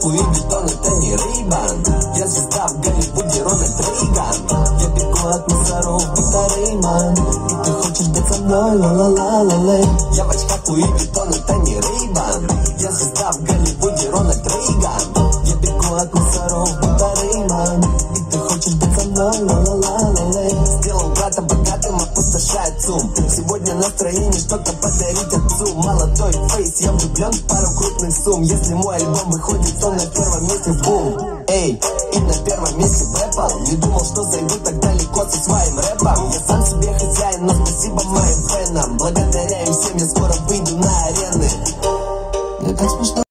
Луи Виттон, это не Рейбан. Я звезда в Голливуде, Рональд Рейган. Я бегу от мусоров, будто Рейман. И ты хочешь быть со мной, ла-ла-ла-ла-лей. Я в очках Луи Виттон, это не Рейбан. Я звезда в Голливуде, Рональд Рейган. Я бегу от мусоров, будто Рейман. И ты хочешь быть со мной, ла-ла-ла-ла-лей. Сделал брата богатым, опустошает сумм. Сегодня настроение что-то подарить отцу. Молодой фейс, я влюблен в пару крупных сумм. Если мой альбом выходит, он на первом месте, бум. Эй, и на первом месте Apple. Не думал, что зайду так далеко со своим рэпом. Я сам себе хозяин, но спасибо моим фенам. Благодаря им всем я скоро выйду на арены. Мне так смешно.